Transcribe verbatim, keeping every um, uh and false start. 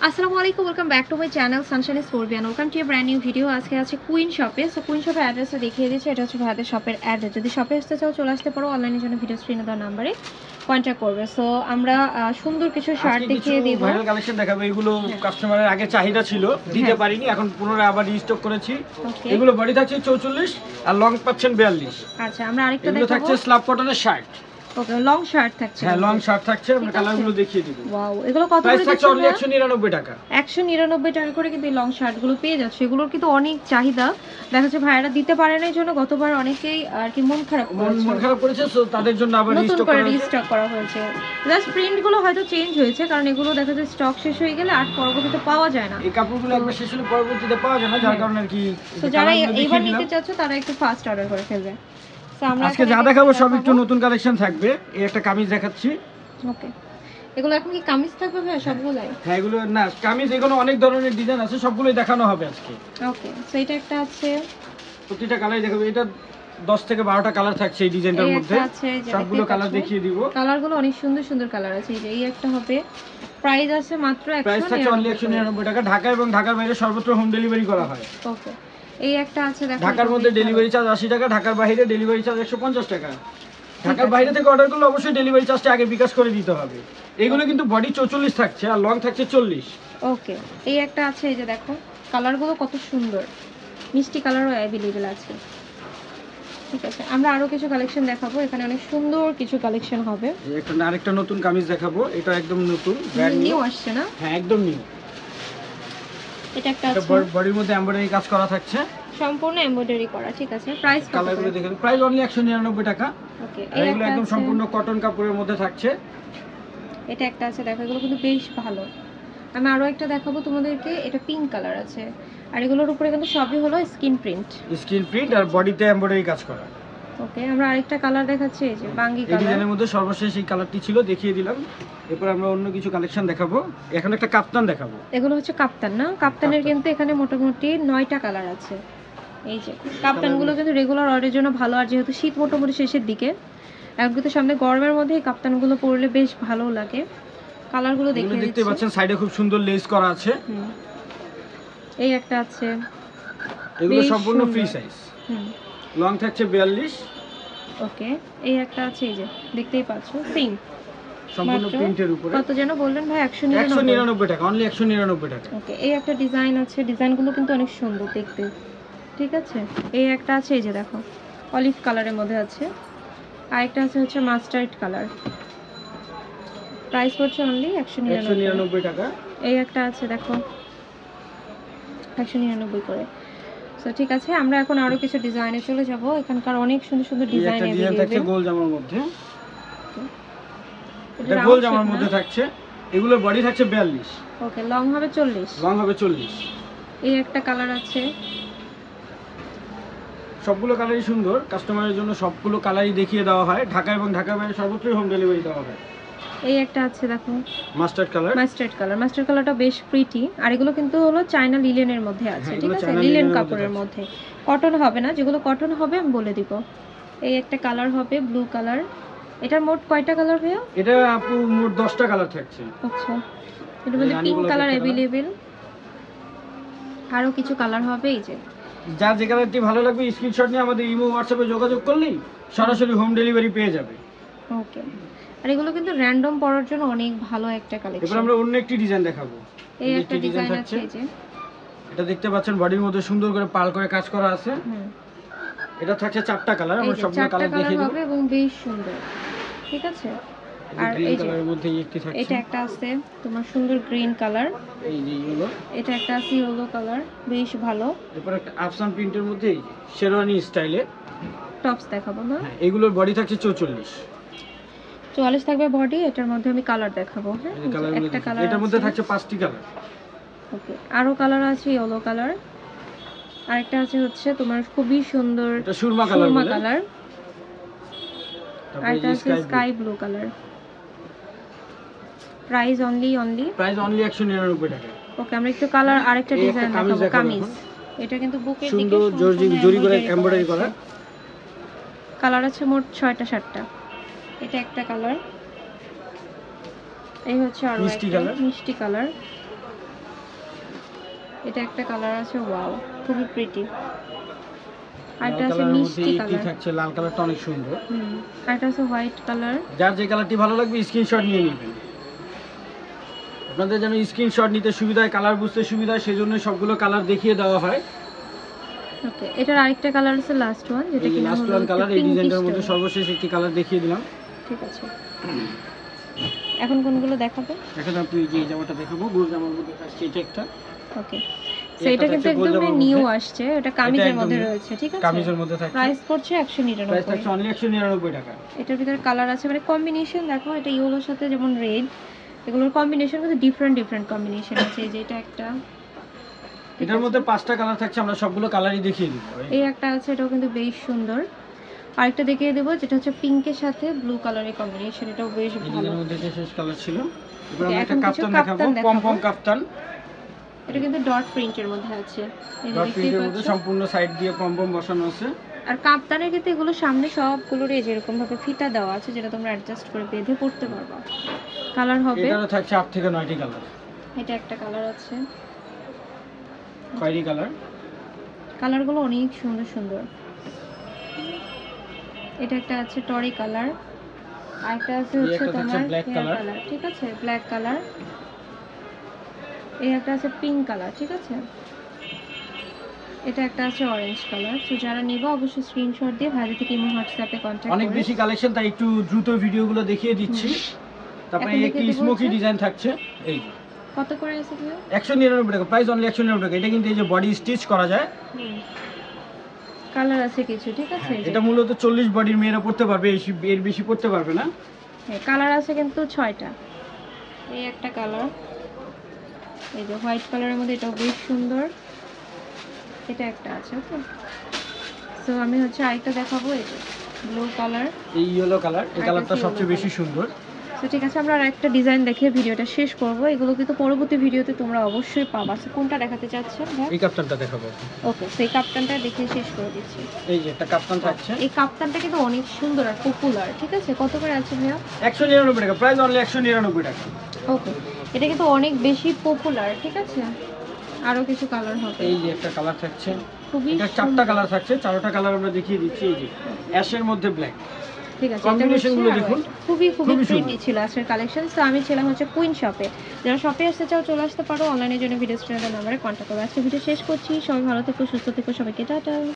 আসসালামু আলাইকুম, welcome back to my channel sunshine scorpion. Welcome to a brand new video. আজকে আছে queen শপে। সো কুইন শপের অ্যাড্রেসটা দেখিয়ে দিচ্ছি। এটা হচ্ছে ভাইদের শপের অ্যাড্রেস। যদি শপে আসতে চাও চলে আসতে পারো, অনলাইনের জন্য ভিডিও স্ক্রিনে দেওয়া নাম্বারে কন্ট্যাক্ট করবে। সো আমরা সুন্দর কিছু শার্ট দেখিয়ে দিব, ভাইরাল কালেকশন দেখাবো। এগুলো কাস্টমারের আগে চাহিদা ছিল, দিতে পারিনি, এখন পুনরায় আবার রিস্টক করেছি। এগুলো বডি থাকছে চৌচল্লিশ আর লং পাচ্ছেন বিয়াল্লিশ। আচ্ছা, আমরা আরেকটা দেখাবো। এগুলো থাকছে স্ল্যাব কটনের শার্ট। ওকে, লং শার্ট থাকছে। হ্যাঁ, লং শার্ট থাকছে। আমরা কালারগুলো দেখিয়ে দিব। ওয়াও, এগুলো কত করে প্রাইস থাকছে অনলি একশো নিরানব্বই টাকা। একশো নিরানব্বই টাকা করে কিন্তু এই লং শার্টগুলো পেয়ে যাচ্ছে। এগুলোর কিন্তু অনেক চাহিদা, দেখা যাচ্ছে ভাইয়ারা দিতে পারে না, এই জন্য গতবার অনেকেই আর কি মন খারাপ করেছে মন খারাপ করেছে, সো তাদের জন্য আবার রিস্টক করা হয়েছে। রিস্টক করা হয়েছে। জাস্ট প্রিন্টগুলো হয়তো চেঞ্জ হয়েছে, কারণ এগুলো দেখা যায় স্টক শেষ হয়ে গেলে আর পরবর্তীতে পাওয়া যায় না। এই কাপড়গুলো একবার শেষ হলে পরবর্তীতে পাওয়া যায় না, যার কারণে আর কি। তো যারা এইবার নিতে চাচ্ছ তারা একটু ফাস্ট অর্ডার করে ফেলবে। আজকে যা দেখাবো সব একটু নতুন কালেকশন থাকবে। এই একটা কামিজ দেখাচ্ছি। ওকে, এগুলো এখন কি কামিজ থাকবে ভাই সবগুলাই? হ্যাঁ, এগুলো না কামিজ, এগুলো অনেক ধরনের ডিজাইন আছে, সবগুলোই দেখানো হবে আজকে। ওকে, সো এটা একটা আছে, প্রতিটা কালারই দেখাবো। এটা দশ থেকে বারোটা কালার থাকছে এই ডিজাইনটার মধ্যে, সবগুলো কালার দেখিয়ে দিব। কালারগুলো অনেক সুন্দর সুন্দর কালার আছে। এই যে এই একটা হবে, প্রাইস আছে মাত্র প্রাইস থাকছে অনলি একশো নিরানব্বই টাকা। ঢাকা এবং ঢাকার বাইরে সর্বত্র হোম ডেলিভারি করা হয়। ওকে, এই একটা আছে দেখো, ঢাকার মধ্যে ডেলিভারি চার্জ আশি টাকা, ঢাকার বাইরে ডেলিভারি চার্জ একশো পঞ্চাশ টাকা। ঢাকার বাইরে থেকে অর্ডার করলে অবশ্যই ডেলিভারি চার্জটা আগে বিকাশ করে দিতে হবে। এগুলো কিন্তু বডি চৌচল্লিশ থাকছে আর লং থাকছে চল্লিশ। ওকে, এই একটা আছে, এই যে দেখো কালারগুলো কত সুন্দর, মিষ্টি কালারও অ্যাভেলেবেল আছে। ঠিক আছে, আমরা আরো কিছু কালেকশন দেখাবো। এখানে অনেক সুন্দর কিছু কালেকশন হবে। একটা আরেকটা নতুন কামিজ দেখাবো। এটা একদম নতুন, ব্র্যান্ড নিউ আসছে না? হ্যাঁ, একদম নিউ। এটা একটা আছে, বডির মধ্যে এমব্রয়ডারি কাজ করা থাকছে, সম্পূর্ণ এমব্রয়ডারি করা। ঠিক আছে, প্রাইস কত? কালারগুলো দেখেন, প্রাইস অনলি একশো নিরানব্বই টাকা। ওকে, এগুলো একদম সম্পূর্ণ কটন কাপড়ের মধ্যে থাকছে। এটা একটা আছে দেখো, এগুলো কিন্তু বেশ ভালো। আমি আরো একটা দেখাবো তোমাদেরকে। এটা পিঙ্ক কালার আছে, আর এগুলোর উপরে কিন্তু সবই হলো স্কিন প্রিন্ট। স্কিন প্রিন্ট আর বডিতে এমব্রয়ডারি কাজ করা। ওকে, আমরা আরেকটা কালার দেখাচ্ছি, এই যে বাঙ্গি কালার। এই ডিজাইনের মধ্যে সর্বশেষ এই কালারটি ছিল, দেখিয়ে দিলাম। এরপর আমরা অন্য কিছু কালেকশন দেখাবো। এখন একটা কাপ্তান দেখাবো। এগুলো হচ্ছে কাপ্তান না? কাপ্তানের কিন্তু এখানে মোটামুটি নয়টা কালার আছে। এই যে কাপ্তানগুলো কিন্তু রেগুলার অর্ডারের জন্য ভালো, আর যেহেতু শীত মোটামুটি শেষের দিকে, এখন কিন্তু সামনে গরমের মধ্যে এই কাপ্তানগুলো পরলে বেশ ভালো লাগে। কালারগুলো দেখে দেখতে পাচ্ছেন, সাইডে খুব সুন্দর লেস করা আছে। এই একটা আছে, এগুলো সম্পূর্ণ ফ্রি সাইজ। হুম, লং থাকছে বিয়াল্লিশ। ওকে, এই একটা আছে, এই যে দেখতেই পাচ্ছো সেম সম্পূর্ণ প্রিন্টের উপরে। কত যেন বললেন ভাই? একশো নিরানব্বই টাকা, অনলি একশো নিরানব্বই টাকা। ওকে, এই একটা ডিজাইন আছে, ডিজাইনগুলো কিন্তু অনেক সুন্দর দেখতে। ঠিক আছে, এই একটা আছে, এই যে দেখো অলিভ কালারের মধ্যে আছে, আর একটা আছে হচ্ছে মাস্টার্ড কালার। প্রাইস পড়ছে অনলি একশো নিরানব্বই টাকা। এই একটা আছে দেখো, একশো নিরানব্বই করে। সো ঠিক আছে, আমরা এখন আরো কিছু ডিজাইনে চলে যাব। এখানকার অনেক সুন্দর সুন্দর ডিজাইন আছে। গোল জামার মধ্যে, এটা গোল জামার মধ্যে থাকছে। এগুলোর বডি থাকছে বিয়াল্লিশ। ওকে, লং হবে চল্লিশ। লং হবে চল্লিশ। এই একটা কালার আছে, সবগুলো কালারই সুন্দর। কাস্টমারের জন্য সবগুলো কালারই দেখিয়ে দেওয়া হয়। ঢাকা এবং ঢাকার বাইরে সর্বত্রই হোম ডেলিভারি দেওয়া হয়। এই একটা আছে দেখো, mustard colour. Mustard colour, mustard কালারটা বেশ প্রিটি। আর এগুলো কিন্তু হলো চায়না লিলেনের মধ্যে আছে। ঠিক আছে, লিলেন কাপড়ের মধ্যে, কটন হবে না। যেগুলো কটন হবে আমি বলে দিব। এই একটা কালার হবে ব্লু কালার। এটার মোট কয়টা কালার ভাইয়া? এটা আপু মোট দশটা কালার থাকছে। আচ্ছা, এর মধ্যে পিঙ্ক কালার अवेलेबल, আরো কিছু কালার হবে। এই যে যার যে কালারটি ভালো লাগবে স্ক্রিনশট নিয়ে আমাদের ইমো হোয়াটসঅ্যাপে যোগাযোগ করলেই সরাসরি হোম ডেলিভারি পেয়ে যাবে। ওকে, আর এগুলো কিন্তু র‍্যান্ডম পরার জন্য অনেক ভালো একটা কালেকশন। এবার আমরা অন্য একটি ডিজাইন দেখাবো। এই একটা ডিজাইন আছে, এই যে এটা দেখতে পাচ্ছেন, বডির মধ্যে সুন্দর করে পাল করে কাজ করা আছে। হুম, এটা থাকছে চারটা কালার। আমরা সবগুলো কালার দেখিয়ে দেব এবং বেশ সুন্দর। ঠিক আছে, আর এই যে কালারের মধ্যে একটি থাকছে, এটা একটা আছে তোমার সুন্দর গ্রিন কালার। এই যে ইয়েলো, এটা একটা আছে ইয়েলো কালার, বেশ ভালো। এরপর একটা আফসান প্রিন্টের মধ্যে এই যে শেরওয়ানি স্টাইলে টপস দেখাবো না? হ্যাঁ, এগুলোর বডি থাকছে চৌচল্লিশ। চুয়াল্লিশ থাকবে বডি। এটার মধ্যে আমি কালার দেখাবো। হ্যাঁ, একটা কালার, এটার মধ্যে থাকছে পাঁচটি কালার। ওকে, আরো কালার আছে, ইয়েলো কালার। আরেকটা আছে হচ্ছে তোমার খুবই সুন্দর, এটা সুরমা কালার সুরমা কালার। আরেকটা আছে sky blue colour. Price only only price only একশো নিরানব্বই টাকা। ওকে, আমরা একটু কালার আরেকটা ডিজাইন দেখাবো, কামিজ। এটা কিন্তু বুকের দিকে সুন্দর জরি জরি করে এমব্রয়ডারি করা। কালার আছে মোট ছয়টা সাতটা। এটা একটা কালার, এই হচ্ছে আরো একটা মিষ্টি কালার। এটা একটা কালার আছে, ওয়াও খুবই প্রিটি। লাল আরেকটা আছে কালারের মধ্যে মিষ্টি ইটি কালার, থাকছে, লাল কালারটা অনেক সুন্দর। হুম আরেকটা আছে হোয়াইট কালার। যার যে কালারটি ভালো লাগবে স্ক্রিনশট নিয়ে নেবেন। আপনাদের যেন স্ক্রিনশট নিতে সুবিধা হয়, কালার বুঝতে সুবিধা হয়, সেজন্য সবগুলো কালার দেখিয়ে দেওয়া হয়। ওকে, এটার আরেকটা কালার আছে লাস্ট ওয়ান, যেটা এই কিনা লাস্ট হলো ওয়ান কালার, এই পিঙ্কিশ ডিজাইনটার মধ্যে টোন। সর্বশেষ একটি কালার দেখিয়ে দিলাম। ঠিক আছে, এখন কোনগুলো দেখাবে? এখন আপনি যে জামাটা দেখাবো, গোল জামার মধ্যে থাকছে এটা একটা। ওকে, সো এটা এটা কিন্তু থাকছে গোল একদম জামার নিউ মধ্যে। আসছে, এটা কামিজের একদম মধ্যে new। রয়েছে, ঠিক আছে? কামিজের মধ্যে থাকছে। প্রাইস পড়ছে একশো প্রাইস নিরানব্বই। থাকছে অনলি একশো নিরানব্বই টাকা। এটার ভিতরে কালার আছে, মানে কম্বিনেশন দেখো, এটা ইয়েলোর সাথে যেমন রেড, এগুলোর কম্বিনেশন কিন্তু ডিফারেন্ট ডিফারেন্ট কম্বিনেশন আছে। এই যে এটা একটা, এটার মধ্যে পাঁচটা কালার থাকছে, আমরা সবগুলো কালারই দেখিয়ে দিব। এই একটা আছে, এটাও কিন্তু বেশ সুন্দর। আরেকটা দেখিয়ে দেবো, যেটা হচ্ছে পিঙ্কের সাথে ব্লু কালারের কম্বিনেশন, এটাও বেশ ভালো। এর মধ্যে যে শেষ কালার ছিল। এবার Okay, আমরা একটা এখন কিছু কাফতান দেখাবো, কাফতান দেখাবো। Pompom kaftan. এটা কিন্তু ডট প্রিন্টের মধ্যে আছে, এই যে ডট দেখতেই প্রিন্টের মধ্যে পাচ্ছ। সম্পূর্ণ সাইড দিয়ে পমপম বসানো আছে। আর কাপ্তানের কিন্তু এগুলো সামনে সবগুলোরই যেরকম ভাবে ফিতা দেওয়া আছে, যেটা তোমরা অ্যাডজাস্ট করে বেঁধে পড়তে পারবা। কালার হবে, এটারও থাকছে আট থেকে নয়টি কালার। এটা একটা কালার আছে, খয়েরি কালার। কালারগুলো অনেক সুন্দর সুন্দর। এটা একটা আছে টরি কালার, আর একটা আছে এই হচ্ছে একটা থাকছে তোমার black হেয়ার color। কালার, ঠিক আছে, ব্ল্যাক কালার। এই একটা আছে পিঙ্ক কালার, ঠিক আছে। এটা একটা আছে অরেঞ্জ কালার। তো যারা নেবা অবশ্যই স্ক্রিনশট দিয়ে ভাইদের থেকে ইমো হোয়াটসঅ্যাপে কন্টাক্ট অনেক করে। বেশি কালেকশন, তাই একটু দ্রুত ভিডিওগুলো দেখিয়ে দিচ্ছি। তারপরে এখন একটি দেখিয়ে দেবো স্মোকি হচ্ছে- ডিজাইন থাকছে, এই কত করে আছে ভাইয়া? একশো নিরানব্বই টাকা, প্রাইস অনলি একশো নিরানব্বই টাকা। এটা কিন্তু এই যে বডি স্টিচ করা যায়। কালার আছে কিছু, ঠিক আছে। এই যে এটা মূলত চল্লিশ বডির মেয়েরা পড়তে পারবে, এর- এর বেশি পড়তে পারবে না। কালার আছে কিন্তু ছয়টা। এই একটা কালার, এই যে হোয়াইট কালারের মধ্যে, এটাও বেশ সুন্দর। এটা একটা আছে, ওকে। সো আমি হচ্ছে আরেকটা দেখাবো, এই যে ব্লু কালার। এই ইয়েলো কালার, এই আর কালারটা একটা সবচেয়ে yellow বেশি সুন্দর। তো ঠিক আছে, আমরা আর একটা ডিজাইন দেখে ভিডিওটা শেষ করব। এগুলো কিন্তু পরবর্তী ভিডিওতে তোমরা অবশ্যই পাবা। সো কোনটা দেখাতে চাচ্ছেন ভাই? এই কাপ্তানটা দেখাবো। ওকে, সেই কাপ্তানটা দেখে শেষ করে দিচ্ছি। এই যে একটা কাপ্তান থাকছে, এই কাপ্তানটা কিন্তু অনেক সুন্দর আর পপুলার, ঠিক আছে। কত করে আছে ভাইয়া? একশো নিরানব্বই টাকা, প্রাইস অনলি একশো নিরানব্বই টাকা। ওকে, এটা কিন্তু অনেক বেশি পপুলার, ঠিক আছে। আরো কিছু কালার হবে। এই যে একটা কালার থাকছে, খুবই এটা চারটা কালার থাকছে, চারটা কালার আমরা দেখিয়ে দিচ্ছি। এই যে অ্যাশের মধ্যে ব্ল্যাক, ঠিক আছে, combination গুলো দেখুন, খুবই খুবই খুবই সুন্দর। প্রিটি ছিল আজকের কালেকশন। তো আমি ছিলাম হচ্ছে কুইন শপে। যারা শপে আসতে চাও চলে আসতে পারো, অনলাইনের জন্য ভিডিও স্ক্রিনের নাম্বারে কন্ট্যাক্ট করো। আজকে ভিডিও শেষ করছি, সবাই ভালো থেকো, সুস্থ থেকো, সবাইকে টাটা।